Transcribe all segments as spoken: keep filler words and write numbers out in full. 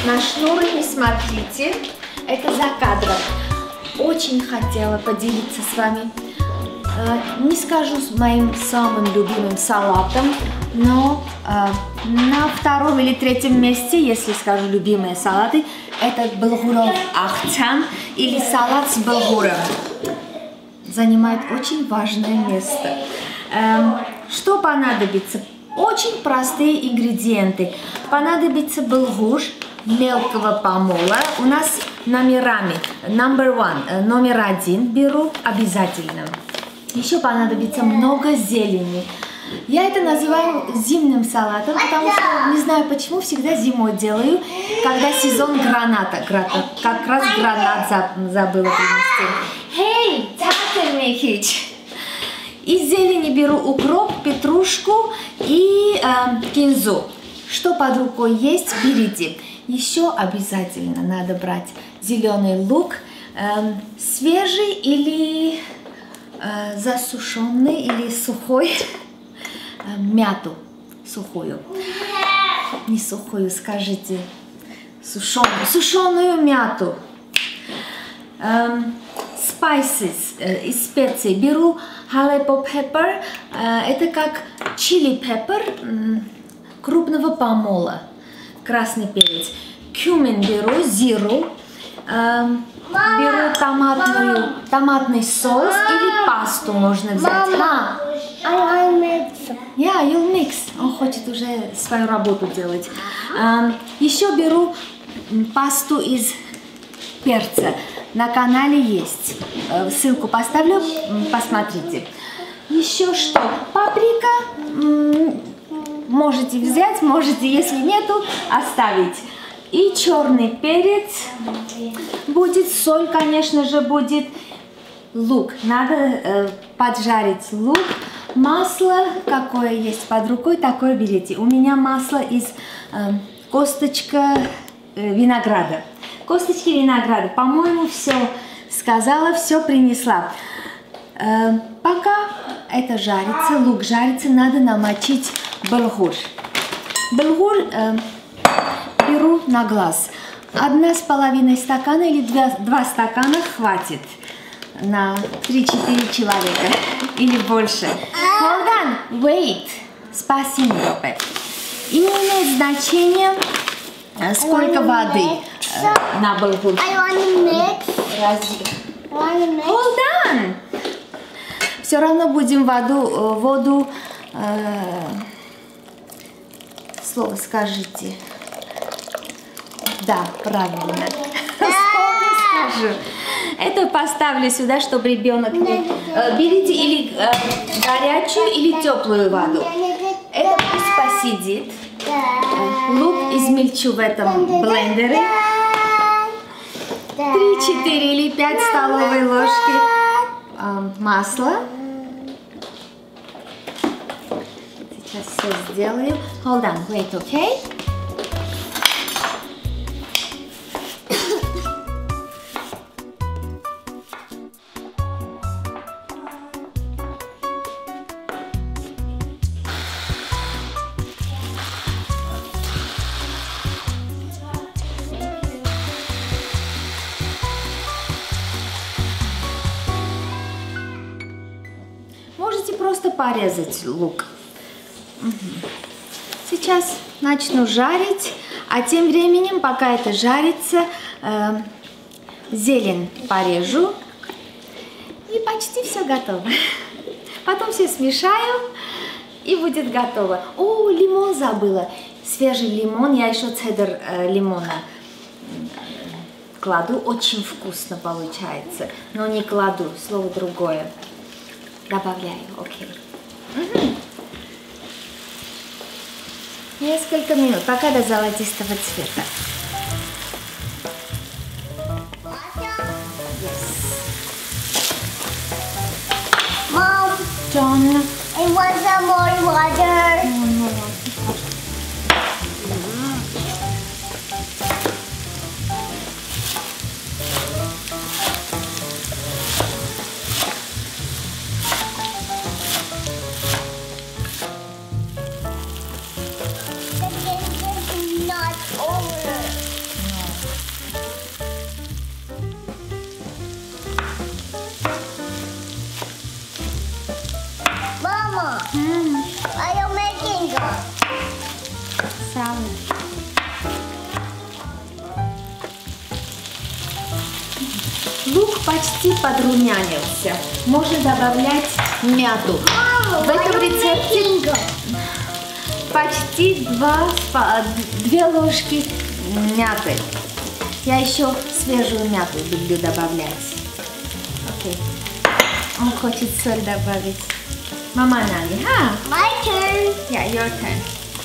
на шнуры не смотрите, это за кадром. Очень хотела поделиться с вами, э, не скажу с моим самым любимым салатом, но э, на втором или третьем месте, если скажу любимые салаты, это булгуров ахтян или салат с булгуром. Занимает очень важное место. Э, что понадобится? Очень простые ингредиенты. Понадобится булгур мелкого помола. У нас номерами. Number one, номер один беру обязательно. Еще понадобится много зелени. Я это называю зимним салатом, потому что, не знаю почему, всегда зимой делаю, когда сезон граната. Как раз гранат забыла принести. Hey, Tata Mihich! Из зелени беру укроп, петрушку и э, кинзу. Что под рукой есть, берите. Еще обязательно надо брать зеленый лук, э, свежий или э, засушенный, или сухой, э, мяту сухую. Не сухую, скажите, сушеную, сушеную мяту. Э, spices, э, из специй беру jalapeno pepper, э, это как chili pepper, э, крупного помола, красный перец. Кумин беру, зиру, э, беру томатную, томатный соус или пасту можно взять. Мама, I mix. Yeah, you'll mix. Он хочет уже свою работу делать. Э, еще беру пасту из перца. На канале есть. Э, ссылку поставлю, посмотрите. Еще что? Паприка. Можете взять, можете, если нету, оставить. И черный перец будет, соль, конечно же, будет. Лук. Надо э, поджарить лук. Масло, какое есть под рукой, такое берите. У меня масло из э, косточка э, винограда. Косточки винограда. По-моему, все сказала, все принесла. Э, пока это жарится, лук жарится, надо намочить булгур. Булгур э, беру на глаз. Одна с половиной стакана или два, два стакана хватит на три-четыре человека или больше. Hold on, wait. Спасибо. И не имеет значения, сколько воды э, на булгур. Hold on. Все равно будем воду, воду э, слово скажите. Да, правильно. Скажу. Это поставлю сюда, чтобы ребенок не... Э, берите или э, горячую, или теплую воду. Это пусть посидит. Э, лук измельчу в этом блендере. три-четыре или пять столовой ложки э, масла. Сейчас все сделаю. Hold on, wait, okay? Можете просто порезать лук. Угу. Сейчас начну жарить, а тем временем, пока это жарится, э, зелень порежу. И почти все готово. Потом все смешаю и будет готово. О, лимон забыла. Свежий лимон, я еще цедр э, лимона кладу. Очень вкусно получается. Но не кладу, слово другое. Добавляю, окей. Угу. Несколько минут, пока до золотистого цвета. Mom, John, I want some more water. no, no. The game is not over. почти подрумянился. Можно добавлять мяту. В этом рецепте почти два, две ложки мяты. Я еще свежую мяту люблю добавлять. Окей. Он хочет соль добавить. Мама Нали, а? My turn. Yeah, your turn.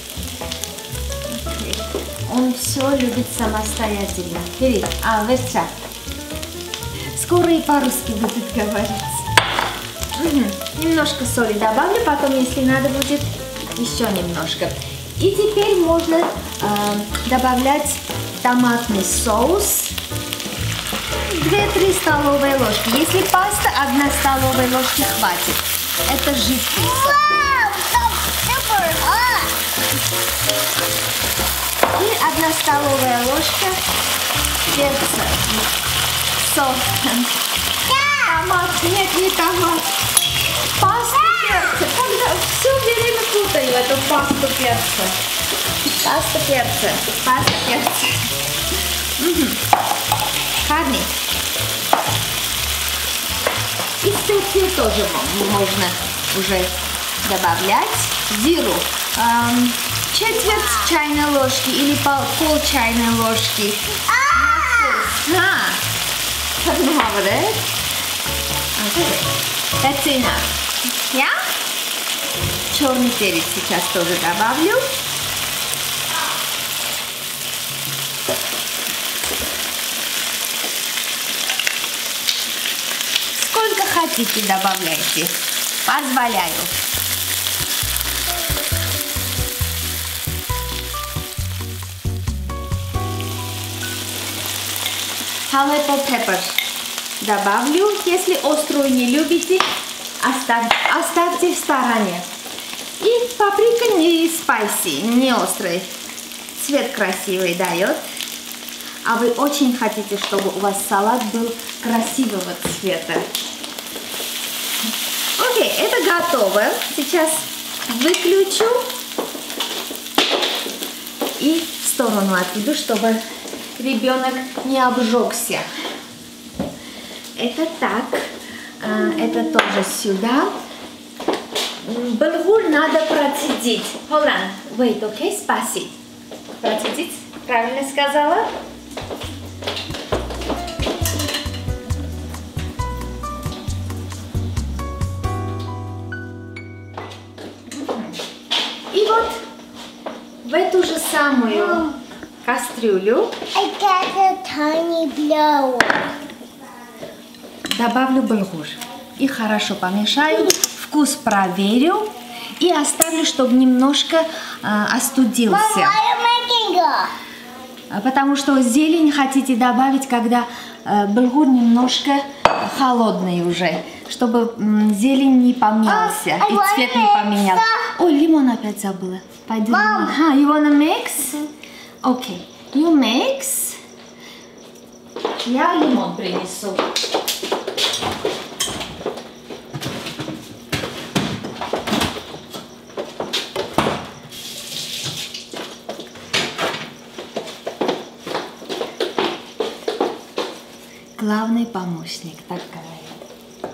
Okay. Он все любит самостоятельно. Бери. А, верча. Скоро и по-русски будет говорить. Угу. Немножко соли добавлю, потом, если надо будет, еще немножко. И теперь можно э, добавлять томатный соус. две-три столовые ложки. Если паста, одна столовая ложка хватит. Это жидкий соус. Wow, so super hot. И одна столовая ложка перца. Сол. Томат. Нет, не томат. Пасту перца. Когда все время путаю эту пасту перца. Паста перца. Паста перца. Угу. Харни. И специи тоже можно уже добавлять. Зиру. Эм, четверть чайной ложки или пол, пол чайной ложки. А, посмотри. That's enough. Я черный перец сейчас тоже добавлю. Сколько хотите, добавляйте. Позволяю. Jalapeno pepper добавлю. Если острую не любите, оставьте, оставьте в стороне. И паприка не спайси, не острый. Цвет красивый дает. А вы очень хотите, чтобы у вас салат был красивого цвета. Окей, это готово. Сейчас выключу и в сторону отведу, чтобы ребенок не обжегся. Это так. Это тоже сюда. Булгур надо процедить. Hold on. Wait, okay? Спаси. Процедить. Правильно сказала? И вот в эту же самую кастрюлю I got a tiny blower. добавлю булгур и хорошо помешаю, вкус проверю и оставлю, чтобы немножко э, остудился. Mom, why are you making it? Потому что зелень хотите добавить, когда э, булгур немножко холодный уже, чтобы м, зелень не помялся Oh, I и цвет не wanna поменял. mix. О, лимон опять забыла. Пойду Mom. лимон. Ха, you wanna mix? Окей, okay. You mix. Я лимон принесу. Главный помощник, так говорят.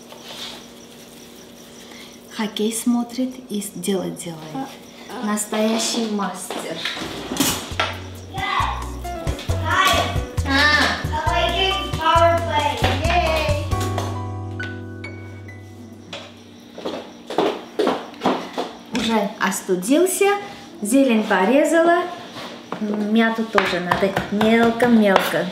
Хоккей смотрит и дело делает. Настоящий мастер. Уже остудился, зелень порезала, мяту тоже надо мелко-мелко.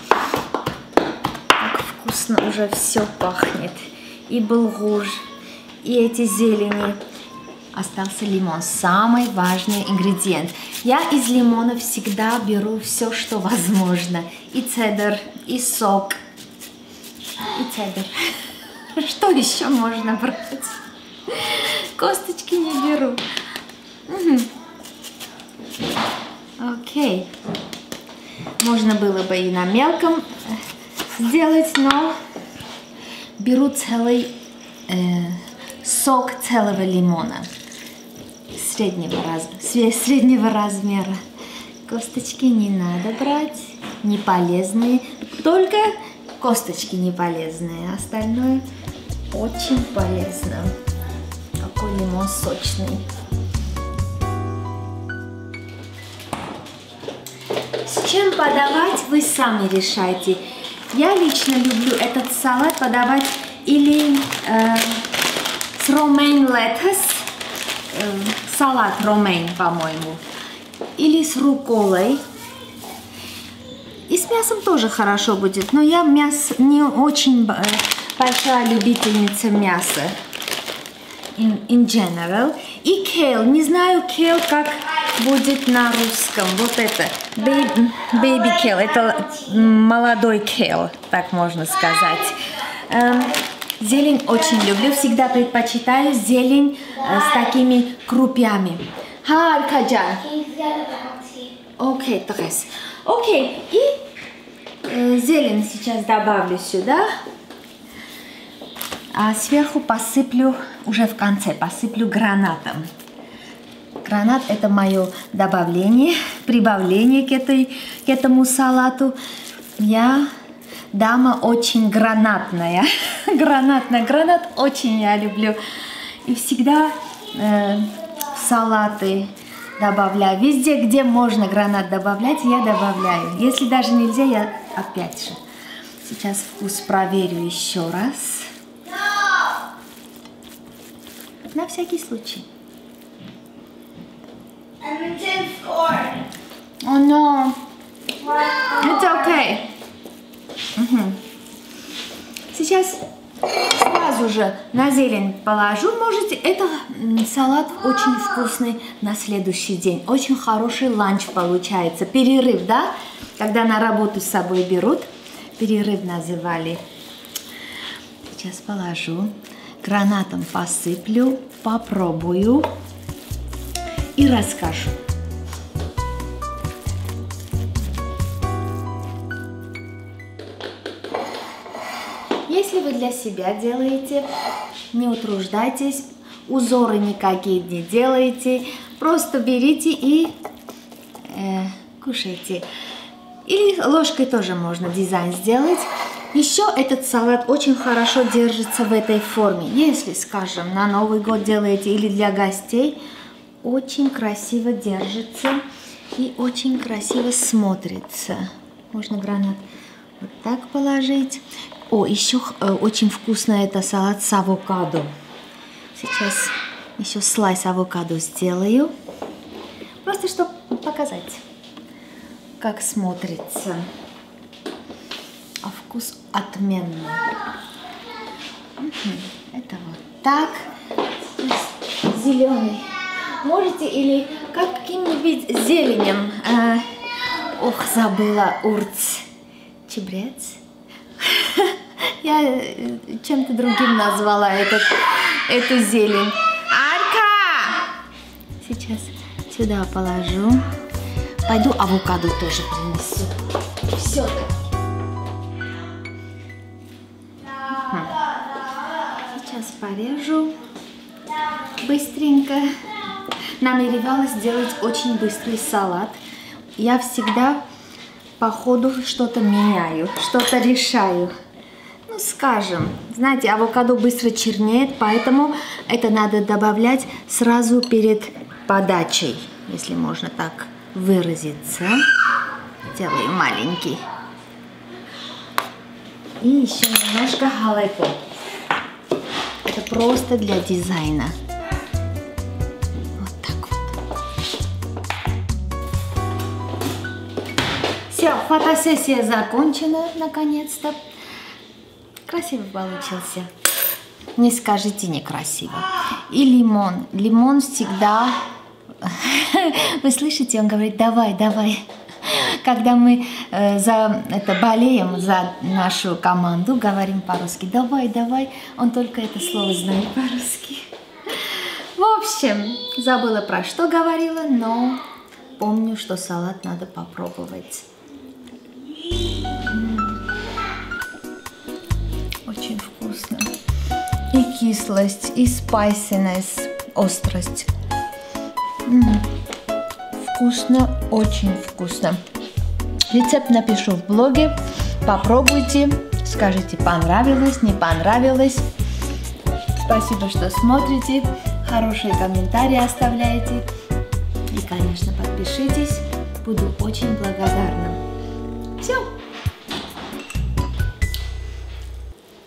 Так вкусно уже все пахнет. И булгур, и эти зелени. Остался лимон, самый важный ингредиент. Я из лимона всегда беру все, что возможно. И цедр, и сок, и цедр. Что еще можно брать? Косточки не беру. Угу. Окей. Можно было бы и на мелком сделать, но беру целый э, сок целого лимона. Среднего, раз... среднего размера. Косточки не надо брать, не полезные. Только косточки не полезные, остальное очень полезно. Какой лимон сочный. С чем подавать, вы сами решайте. Я лично люблю этот салат подавать или э, с ромейн летос, э, салат ромейн, по-моему, или с рукколой. И с мясом тоже хорошо будет, но я мясо не очень большая любительница мяса. In, in general. И кейл. Не знаю, кейл как будет на русском. Вот это. Baby кейл. Это молодой кейл, так можно сказать. Эм, зелень очень люблю. Всегда предпочитаю зелень э, с такими крупями. Ха, Аркаджан. Окей, трес. Окей. И э, зелень сейчас добавлю сюда. А сверху посыплю, уже в конце, посыплю гранатом. Гранат — это мое добавление, прибавление к, этой, к этому салату. Я дама очень гранатная. Гранатная. Гранат очень я люблю. И всегда э, в салаты добавляю. Везде, где можно гранат добавлять, я добавляю. Если даже нельзя, я опять же. Сейчас вкус проверю еще раз. На всякий случай. О, но. It's okay. Угу. Сейчас сразу же на зелень положу. Можете, это салат очень вкусный на следующий день. Очень хороший ланч получается. Перерыв, да? Когда на работу с собой берут. Перерыв называли. Сейчас положу. Гранатом посыплю, попробую и расскажу. Если вы для себя делаете, не утруждайтесь, узоры никакие не делайте, просто берите и э, кушайте. Или ложкой тоже можно дизайн сделать. Еще этот салат очень хорошо держится в этой форме. Если, скажем, на Новый год делаете или для гостей, очень красиво держится и очень красиво смотрится. Можно гранат вот так положить. О, еще э, очень вкусно это салат с авокадо. Сейчас еще слайс авокадо сделаю. Просто чтобы показать, как смотрится. А вкус отменный. Это вот так. Зеленый. Можете или каким-нибудь зеленем. А, ох, забыла урц. Чебрец. Я чем-то другим назвала этот, эту зелень. Арка! Сейчас сюда положу. Пойду авокадо тоже принесу. Все-таки. Сейчас порежу быстренько. Намеревалась сделать очень быстрый салат. Я всегда по ходу что-то меняю, что-то решаю. Ну, скажем, знаете, авокадо быстро чернеет, поэтому это надо добавлять сразу перед подачей, если можно так выразиться. Делаю маленький. И еще немножко халепо. Это просто для дизайна. Вот так вот. Все, фотосессия закончена наконец-то. Красиво получился. Не скажите некрасиво. И лимон. Лимон всегда... Вы слышите, он говорит, давай, давай. Когда мы э, за это болеем за нашу команду, говорим по-русски, давай, давай, он только это слово знает по-русски. В общем, забыла про что говорила, но помню, что салат надо попробовать. М-м-м. Очень вкусно. И кислость, и spiciness, острость. М-м. Вкусно, очень вкусно. Рецепт напишу в блоге. Попробуйте. Скажите, понравилось, не понравилось. Спасибо, что смотрите, хорошие комментарии оставляете. И, конечно, подпишитесь. Буду очень благодарна. Все.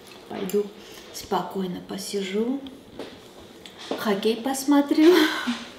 Пойду спокойно посижу. Хоккей посмотрю.